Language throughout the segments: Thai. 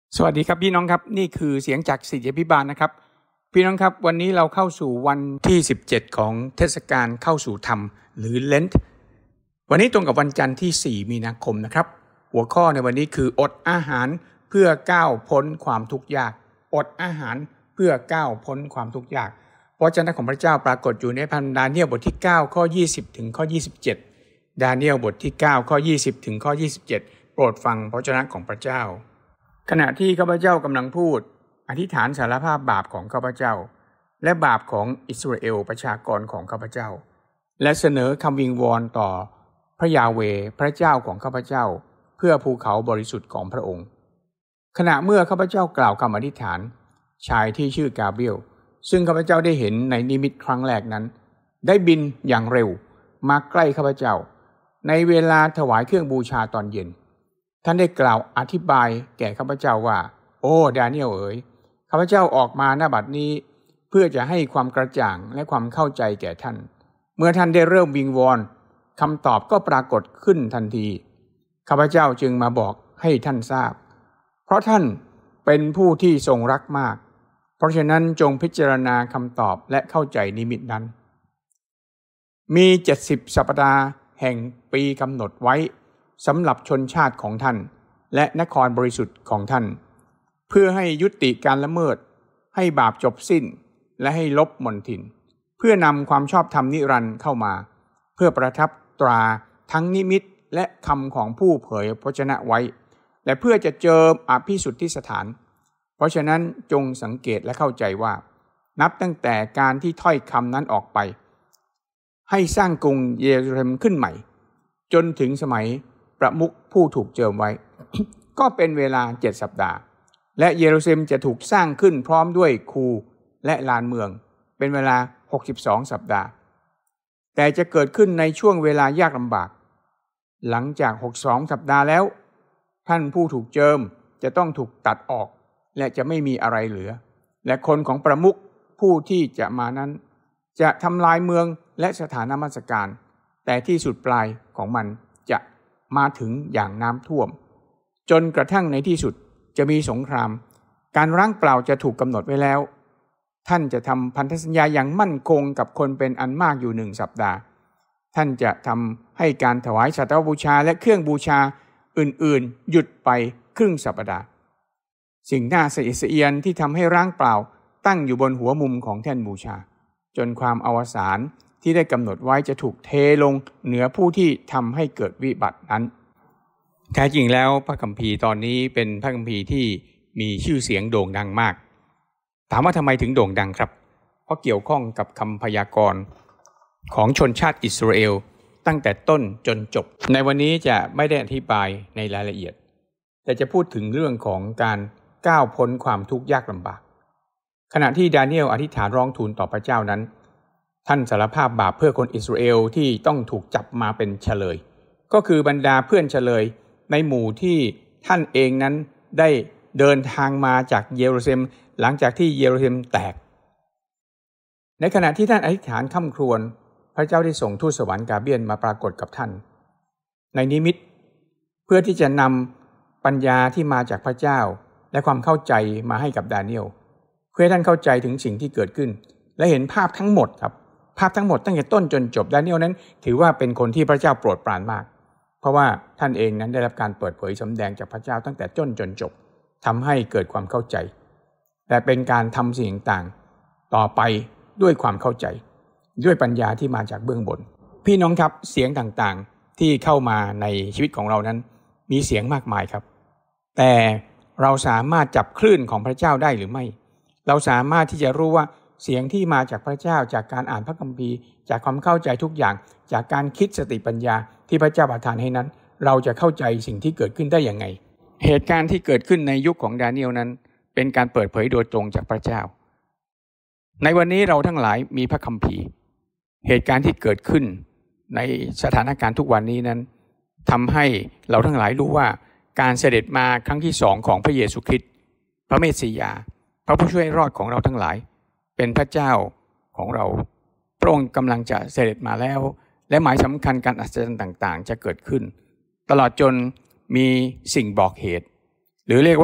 สวัสดีครับพี่น้องครับนี่คือเสียงจากศิษยพิบาลนะครับพี่น้องครับวันนี้เราเข้าสู่วันที่17ของเทศกาลเข้าสู่ธรรมหรือเลนต์วันนี้ตรงกับวันจันทร์ที่4มีนาคมนะครับหัวข้อในวันนี้คืออดอาหารเพื่อก้าวพ้นความทุกข์ยากอดอาหารเพื่อก้าวพ้นความทุกข์ยากพระวจนะของพระเจ้าปรากฏอยู่ในพระธรรมดาเนียลบทที่9ข้อ20ถึงข้อ27ดาเนียลบทที่9ข้อ20ถึงข้อ27โปรดฟังพระวจนะของพระเจ้าขณะที่ข้าพเจ้ากำลังพูดอธิษฐานสารภาพบาปของข้าพเจ้าและบาปของอิสราเอลประชากรของข้าพเจ้าและเสนอคำวิงวอนต่อพระยาเวห์พระเจ้าของข้าพเจ้าเพื่อภูเขาบริสุทธิ์ของพระองค์ขณะเมื่อข้าพเจ้ากล่าวคำอธิษฐานชายที่ชื่อกาเบรียลซึ่งข้าพเจ้าได้เห็นในนิมิตครั้งแรกนั้นได้บินอย่างเร็วมาใกล้ข้าพเจ้าในเวลาถวายเครื่องบูชาตอนเย็นท่านได้กล่าวอธิบายแก่ข้าพเจ้าว่าโอ้ดาเนียลเอ๋ยข้าพเจ้าออกมาณบัดนี้เพื่อจะให้ความกระจ่างและความเข้าใจแก่ท่านเมื่อท่านได้เริ่มวิงวอนคำตอบก็ปรากฏขึ้นทันทีข้าพเจ้าจึงมาบอกให้ท่านทราบเพราะท่านเป็นผู้ที่ทรงรักมากเพราะฉะนั้นจงพิจารณาคำตอบและเข้าใจนิมิตนั้นมี70สัปดาห์แห่งปีกำหนดไว้สำหรับชนชาติของท่านและนครบริสุทธิ์ของท่านเพื่อให้ยุติการละเมิดให้บาปจบสิ้นและให้ลบมลทินเพื่อนำความชอบธรรมนิรันดร์เข้ามาเพื่อประทับตราทั้งนิมิตและคำของผู้เผยพระวจนะไว้และเพื่อจะเจิมอภิสุทธิสถานเพราะฉะนั้นจงสังเกตและเข้าใจว่านับตั้งแต่การที่ถ้อยคำนั้นออกไปให้สร้างกรุงเยรูซาเล็มขึ้นใหม่จนถึงสมัยประมุขผู้ถูกเจิมไว้ ก็เป็นเวลา7สัปดาห์และเยรูซาเล็มจะถูกสร้างขึ้นพร้อมด้วยคูและลานเมืองเป็นเวลา62สัปดาห์แต่จะเกิดขึ้นในช่วงเวลายากลำบากหลังจาก62สัปดาห์แล้วท่านผู้ถูกเจิมจะต้องถูกตัดออกและจะไม่มีอะไรเหลือและคนของประมุขผู้ที่จะมานั้นจะทำลายเมืองและสถานนมัสการแต่ที่สุดปลายของมันจะมาถึงอย่างน้ำท่วมจนกระทั่งในที่สุดจะมีสงครามการร้างเปล่าจะถูกกำหนดไว้แล้วท่านจะทำพันธสัญญาอย่างมั่นคงกับคนเป็นอันมากอยู่1สัปดาห์ท่านจะทำให้การถวายสัตว์บูชาและเครื่องบูชาอื่นๆหยุดไปครึ่งสัปดาห์สิ่งน่าสะอิดสะเอียนที่ทำให้ร้างเปล่าตั้งอยู่บนหัวมุมของแท่นบูชาจนความอวสานที่ได้กำหนดไว้จะถูกเทลงเหนือผู้ที่ทำให้เกิดวิบัตินั้นแท้จริงแล้วพระคัมภีร์ตอนนี้เป็นพระคัมภีร์ที่มีชื่อเสียงโด่งดังมากถามว่าทำไมถึงโด่งดังครับเพราะเกี่ยวข้องกับคำพยากรณ์ของชนชาติอิสราเอลตั้งแต่ต้นจนจบในวันนี้จะไม่ได้อธิบายในรายละเอียดแต่จะพูดถึงเรื่องของการก้าวพ้นความทุกข์ยากลำบากขณะที่ดาเนียลอธิษฐานร้องทูลต่อพระเจ้านั้นท่านสารภาพบาปเพื่อคนอิสราเอลที่ต้องถูกจับมาเป็นเฉลยก็คือบรรดาเพื่อนเฉลยในหมู่ที่ท่านเองนั้นได้เดินทางมาจากเยรูซาเล็มหลังจากที่เยรูซาเล็มแตกในขณะที่ท่านอธิษฐานค่ำครวญพระเจ้าได้ส่งทูตสวรรค์กาเบรียลมาปรากฏกับท่านในนิมิตเพื่อที่จะนำปัญญาที่มาจากพระเจ้าและความเข้าใจมาให้กับดาเนียลเพื่อให้ท่านเข้าใจถึงสิ่งที่เกิดขึ้นและเห็นภาพทั้งหมดครับภาพทั้งหมดตั้งแต่ต้นจนจบดาเนียลนั้นถือว่าเป็นคนที่พระเจ้าโปรดปรานมากเพราะว่าท่านเองนั้นได้รับการเปิดเผยสำแดงจากพระเจ้าตั้งแต่ต้นจนจบทำให้เกิดความเข้าใจแต่เป็นการทำสิ่งต่างๆต่อไปด้วยความเข้าใจด้วยปัญญาที่มาจากเบื้องบนพี่น้องครับเสียงต่างๆที่เข้ามาในชีวิตของเรานั้นมีเสียงมากมายครับแต่เราสามารถจับคลื่นของพระเจ้าได้หรือไม่เราสามารถที่จะรู้ว่าเสียงที่มาจากพระเจ้าจากการอ่านพระคัมภีร์จากความเข้าใจทุกอย่างจากการคิดสติปัญญาที่พระเจ้าประทานให้นั้นเราจะเข้าใจสิ่งที่เกิดขึ้นได้อย่างไงเหตุการณ์ที่เกิดขึ้นในยุคของดาเนียลนั้นเป็นการเปิดเผยโดยตรงจากพระเจ้าในวันนี้เราทั้งหลายมีพระคัมภีร์เหตุการณ์ที่เกิดขึ้นในสถานการณ์ทุกวันนี้นั้นทำให้เราทั้งหลายรู้ว่าการเสด็จมาครั้งที่2ของพระเยซูคริสต์พระเมสสิยาพระผู้ช่วยรอดของเราทั้งหลายเป็นพระเจ้าของเราพระองค์กำลังจะเสด็จมาแล้วและหมายสำคัญการอัศจรรย์ต่างๆจะเกิดขึ้นตลอดจนมีสิ่งบอกเหตุหรือเรียกว่า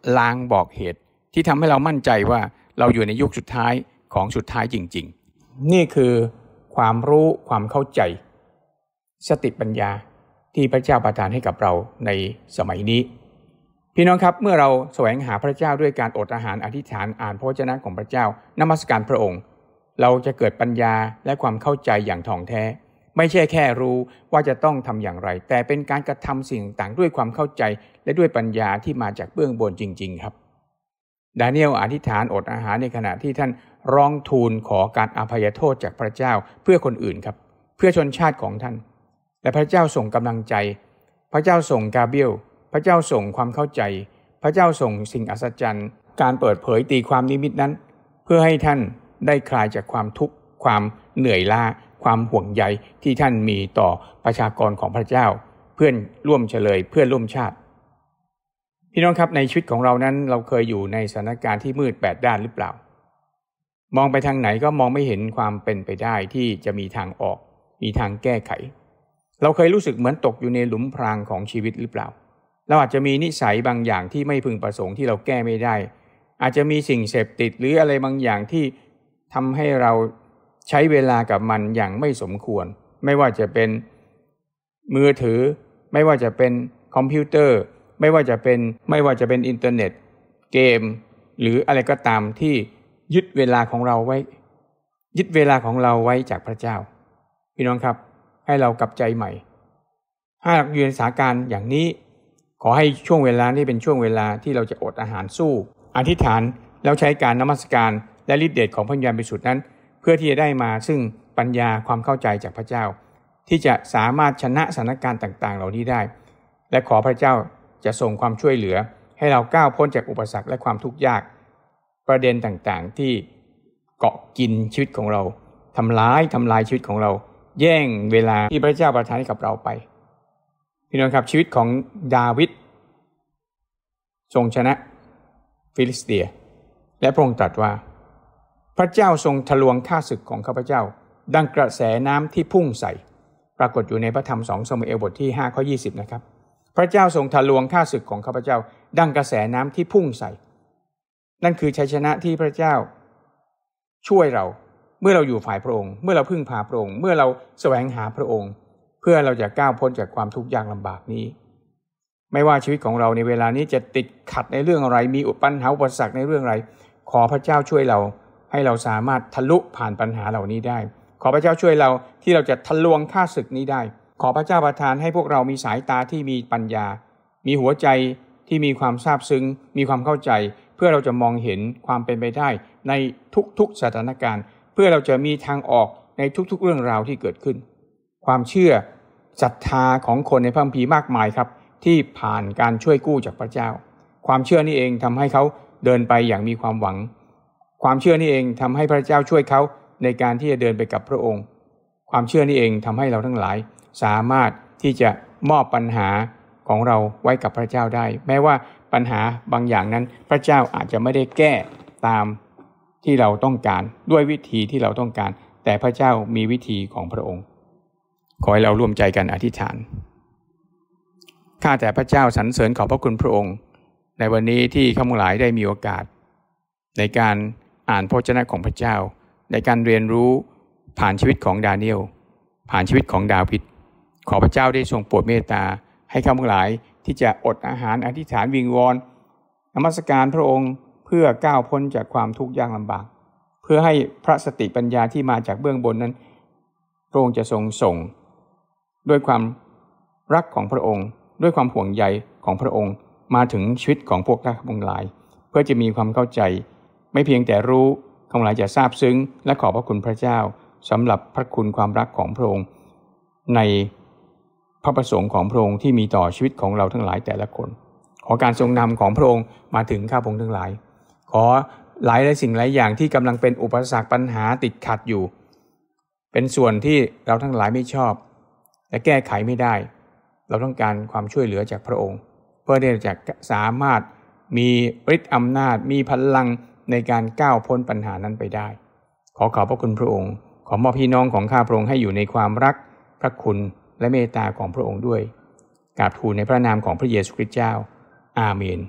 ลางบอกเหตุที่ทำให้เรามั่นใจว่าเราอยู่ในยุคสุดท้ายของสุดท้ายจริงๆนี่คือความรู้ความเข้าใจสติปัญญาที่พระเจ้าประทานให้กับเราในสมัยนี้พี่น้องครับเมื่อเราแสวงหาพระเจ้าด้วยการอดอาหารอธิษฐานอ่านพระวจนะของพระเจ้านมัสการพระองค์เราจะเกิดปัญญาและความเข้าใจอย่างถ่องแท้ไม่ใช่แค่รู้ว่าจะต้องทำอย่างไรแต่เป็นการกระทำสิ่งต่างๆด้วยความเข้าใจและด้วยปัญญาที่มาจากเบื้องบนจริงๆครับดาเนียลอธิษฐานอดอาหารในขณะที่ท่านร้องทูลขอการอภัยโทษจากพระเจ้าเพื่อคนอื่นครับเพื่อชนชาติของท่านและพระเจ้าส่งกำลังใจพระเจ้าส่งกาเบรียลพระเจ้าส่งความเข้าใจพระเจ้าส่งสิ่งอัศจรรย์การเปิดเผยตีความนิมิตนั้นเพื่อให้ท่านได้คลายจากความทุกข์ความเหนื่อยล้าความห่วงใยที่ท่านมีต่อประชากรของพระเจ้าเพื่อนร่วมเฉลยเพื่อนร่วมชาติพี่น้องครับในชีวิตของเรานั้นเราเคยอยู่ในสถานการณ์ที่มืด8ด้านหรือเปล่ามองไปทางไหนก็มองไม่เห็นความเป็นไปได้ที่จะมีทางออกมีทางแก้ไขเราเคยรู้สึกเหมือนตกอยู่ในหลุมพรางของชีวิตหรือเปล่าเราอาจจะมีนิสัยบางอย่างที่ไม่พึงประสงค์ที่เราแก้ไม่ได้อาจจะมีสิ่งเสพติดหรืออะไรบางอย่างที่ทำให้เราใช้เวลากับมันอย่างไม่สมควรไม่ว่าจะเป็นมือถือไม่ว่าจะเป็นคอมพิวเตอร์ไม่ว่าจะเป็นอินเทอร์เน็ตเกมหรืออะไรก็ตามที่ยึดเวลาของเราไว้จากพระเจ้าพี่น้องครับให้เรากลับใจใหม่ถ้าอยู่ในสถานการณ์อย่างนี้ขอให้ช่วงเวลานี้เป็นช่วงเวลาที่เราจะอดอาหารสู้อธิษฐานแล้วใช้การนมัสการและฤทธิ์เดชของพระวิญญาณบริสุทธิ์นั้นเพื่อที่จะได้มาซึ่งปัญญาความเข้าใจจากพระเจ้าที่จะสามารถชนะสถานการณ์ต่างๆเหล่านี้ได้และขอพระเจ้าจะส่งความช่วยเหลือให้เราก้าวพ้นจากอุปสรรคและความทุกข์ยากประเด็นต่างๆที่เกาะกินชีวิตของเราทำลายชีวิตของเราแย่งเวลาที่พระเจ้าประทานให้กับเราไปพี่น้องครับชีวิตของดาวิดทรงชนะฟิลิสเตียและพระองค์ตรัสว่าพระเจ้าทรงทะลวงข้าศึกของข้าพเจ้าดังกระแสน้ำที่พุ่งใส่ปรากฏอยู่ในพระธรรม2 ซามูเอลบทที่5 ข้อ 20นะครับพระเจ้าทรงทะลวงข้าศึกของข้าพเจ้าดังกระแสน้ำที่พุ่งใส่นั่นคือชัยชนะที่พระเจ้าช่วยเราเมื่อเราอยู่ฝ่ายพระองค์เมื่อเราพึ่งพาพระองค์เมื่อเราแสวงหาพระองค์เพื่อเราจะก้าวพ้นจากความทุกข์ยากลำบากนี้ไม่ว่าชีวิตของเราในเวลานี้จะติดขัดในเรื่องอะไรมีปัญหาอุปสรรคในเรื่องอะไรขอพระเจ้าช่วยเราให้เราสามารถทะลุผ่านปัญหาเหล่านี้ได้ขอพระเจ้าช่วยเราที่เราจะทะลวงข้าศึกนี้ได้ขอพระเจ้าประทานให้พวกเรามีสายตาที่มีปัญญามีหัวใจที่มีความซาบซึ้งมีความเข้าใจเพื่อเราจะมองเห็นความเป็นไปได้ในทุกๆสถานการณ์เพื่อเราจะมีทางออกในทุกๆเรื่องราวที่เกิดขึ้นความเชื่อศรัทธาของคนในพระคัมภีร์มากมายครับที่ผ่านการช่วยกู้จากพระเจ้าความเชื่อนี่เองทำให้เขาเดินไปอย่างมีความหวังความเชื่อนี่เองทำให้พระเจ้าช่วยเขาในการที่จะเดินไปกับพระองค์ความเชื่อนี่เองทำให้เราทั้งหลายสามารถที่จะมอบปัญหาของเราไว้กับพระเจ้าได้แม้ว่าปัญหาบางอย่างนั้นพระเจ้าอาจจะไม่ได้แก้ตามที่เราต้องการด้วยวิธีที่เราต้องการแต่พระเจ้ามีวิธีของพระองค์ขอให้เราร่วมใจกันอธิษฐานข้าแต่พระเจ้าสรรเสริญขอบพระคุณพระองค์ในวันนี้ที่ข้าพเจ้าได้มีโอกาสในการอ่านพระวจนะของพระเจ้าในการเรียนรู้ผ่านชีวิตของดาเนียลผ่านชีวิตของดาวิดขอพระเจ้าได้ทรงโปรดเมตตาให้ข้าพเจ้าที่จะอดอาหารอธิษฐานวิงวอนนมัสการพระองค์เพื่อก้าวพ้นจากความทุกข์ยากลำบากเพื่อให้พระสติปัญญาที่มาจากเบื้องบนนั้นพระองค์จะทรงส่งด้วยความรักของพระองค์ด้วยความห่วงใยของพระองค์มาถึงชีวิตของพวกข้าพเจ้าเพื่อจะมีความเข้าใจไม่เพียงแต่รู้ข้าพเจ้าจะซาบซึ้งและขอบพระคุณพระเจ้าสำหรับพระคุณความรักของพระองค์ในพระประสงค์ของพระองค์ที่มีต่อชีวิตของเราทั้งหลายแต่ละคนขอการทรงนำของพระองค์มาถึงข้าพเจ้าทั้งหลายขอหลายสิ่งหลายอย่างที่กำลังเป็นอุปสรรคปัญหาติดขัดอยู่เป็นส่วนที่เราทั้งหลายไม่ชอบและแก้ไขไม่ได้เราต้องการความช่วยเหลือจากพระองค์เพื่อที่จะสามารถมีฤทธิ์อำนาจมีพลังในการก้าวพ้นปัญหานั้นไปได้ขอบพระคุณพระองค์ขอมอบพี่น้องของข้าพระองค์ให้อยู่ในความรักพระคุณและเมตตาของพระองค์ด้วยกราบทูลในพระนามของพระเยซูคริสต์เจ้าอาเมน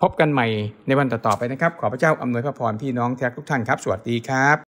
พบกันใหม่ในวันต่อๆไปนะครับขอพระเจ้าอำนวยพระพรพี่น้องแท้ทุกท่านครับสวัสดีครับ